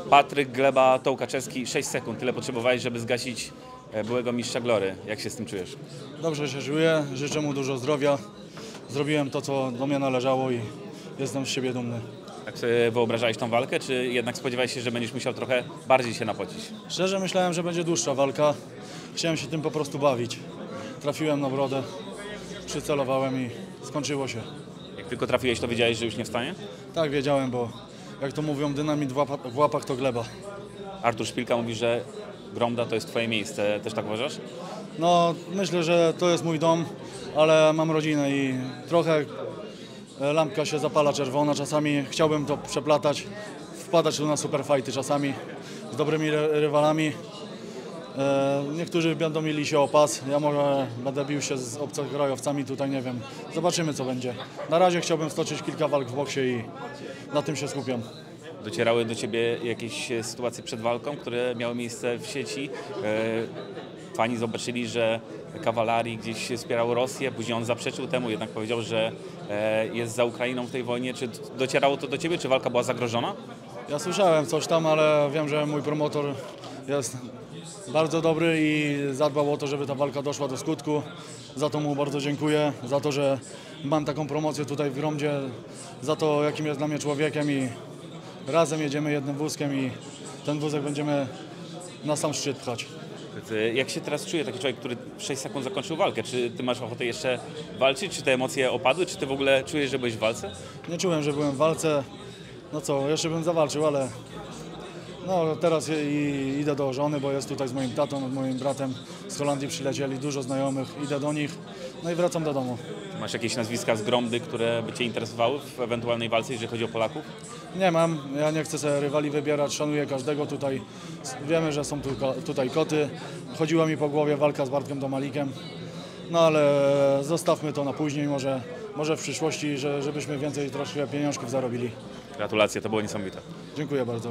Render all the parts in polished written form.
Patryk, Gleba, Tołkaczewski, 6 sekund. Tyle potrzebowałeś, żeby zgasić byłego mistrza Glory. Jak się z tym czujesz? Dobrze się czuję, życzę mu dużo zdrowia. Zrobiłem to, co do mnie należało i jestem z siebie dumny. Jak sobie wyobrażałeś tą walkę, czy jednak spodziewałeś się, że będziesz musiał trochę bardziej się napocić? Szczerze myślałem, że będzie dłuższa walka. Chciałem się tym po prostu bawić. Trafiłem na brodę, przycelowałem i skończyło się. Jak tylko trafiłeś, to wiedziałeś, że już nie wstanie? Tak, wiedziałem, bo jak to mówią, dynamit w łapach to gleba. Artur Szpilka mówi, że Gromda to jest twoje miejsce. Też tak uważasz? No, myślę, że to jest mój dom, ale mam rodzinę i trochę lampka się zapala czerwona. Czasami chciałbym to przeplatać, wpadać tu na super fighty czasami z dobrymi rywalami. Niektórzy będą mieli się o pas, ja może będę bił się z obcokrajowcami, tutaj nie wiem. Zobaczymy, co będzie. Na razie chciałbym stoczyć kilka walk w boksie i na tym się skupiam. Docierały do ciebie jakieś sytuacje przed walką, które miały miejsce w sieci? Fani zobaczyli, że Cavallari gdzieś wspierał Rosję, później on zaprzeczył temu, jednak powiedział, że jest za Ukrainą w tej wojnie. Czy docierało to do ciebie, czy walka była zagrożona? Ja słyszałem coś tam, ale wiem, że mój promotor jest bardzo dobry i zadbał o to, żeby ta walka doszła do skutku. Za to mu bardzo dziękuję, za to, że mam taką promocję tutaj w Gromdzie, za to, jakim jest dla mnie człowiekiem i razem jedziemy jednym wózkiem i ten wózek będziemy na sam szczyt pchać. Jak się teraz czuje taki człowiek, który w 6 sekund zakończył walkę? Czy ty masz ochotę jeszcze walczyć? Czy te emocje opadły? Czy ty w ogóle czujesz, że byłeś w walce? Nie czułem, że byłem w walce. No co, jeszcze bym zawalczył, ale no teraz idę do żony, bo jest tutaj z moim tatą, moim bratem z Holandii przylecieli, dużo znajomych, idę do nich, no i wracam do domu. Masz jakieś nazwiska z Gromdy, które by cię interesowały w ewentualnej walce, jeżeli chodzi o Polaków? Nie mam, ja nie chcę sobie rywali wybierać, szanuję każdego tutaj. Wiemy, że są tutaj koty. Chodziła mi po głowie walka z Bartkiem Domalikiem, no ale zostawmy to na później, może w przyszłości, żebyśmy więcej troszkę pieniążków zarobili. Gratulacje, to było niesamowite. Dziękuję bardzo.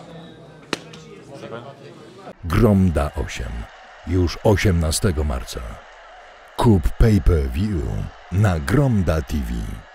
Gromda 8. Już 18 marca. Kup pay-per-view na Gromda TV.